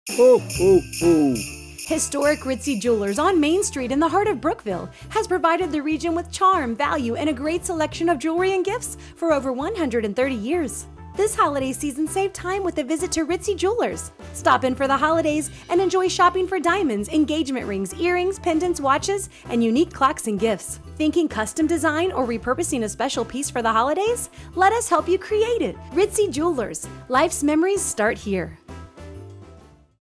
Ho, ho, ho. Historic Ritzi Jewelers on Main Street in the heart of Brookville has provided the region with charm, value, and a great selection of jewelry and gifts for over 130 years. This holiday season, save time with a visit to Ritzi Jewelers. Stop in for the holidays and enjoy shopping for diamonds, engagement rings, earrings, pendants, watches, and unique clocks and gifts. Thinking custom design or repurposing a special piece for the holidays? Let us help you create it. Ritzi Jewelers. Life's memories start here.